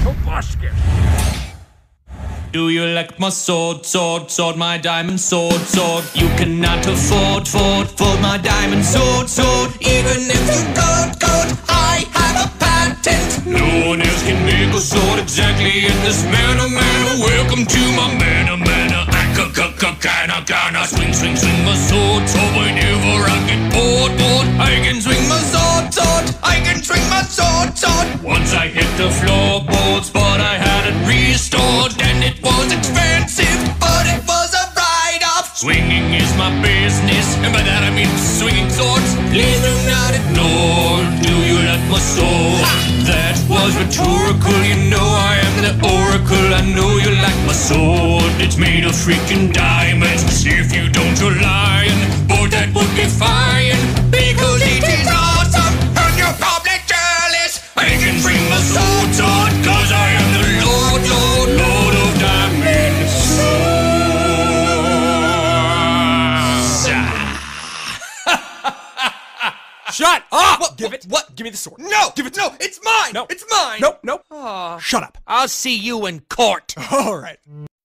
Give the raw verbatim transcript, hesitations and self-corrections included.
Tobuscus. Do you like my sword, sword, sword, my diamond sword, sword? You cannot afford, afford, afford my diamond sword, sword. Even if you could, could, I have a patent. No one else can make a sword exactly in this manner, manner. Welcome to my manner, manner. I ca ca ca kinda, kinda swing, swing, swing my sword, sword. Whenever I get bored, bored, I can swing my sword, sword. I can swing my sword, sword. Once I hit the floorboards, but I had it restored, and it was expensive, but it was a write-off. Swinging is my business, and by that I mean swinging swords. Please do not ignore. Do you like my sword? Ha! That was rhetorical. You know I am the oracle. I know you like my sword. It's made of freaking diamonds. If you don't, you're lying. But that would be fine, because it is awesome, and you're probably jealous. I can bring my sword, sword, cause I am the Lord, Lord, Lord of Diamond Swords. Shut up! What? Give what, it. What? Give me the sword. No! Give it. No! It's mine! No. It's mine! Nope. Nope. Aw. Shut up. I'll see you in court. All right.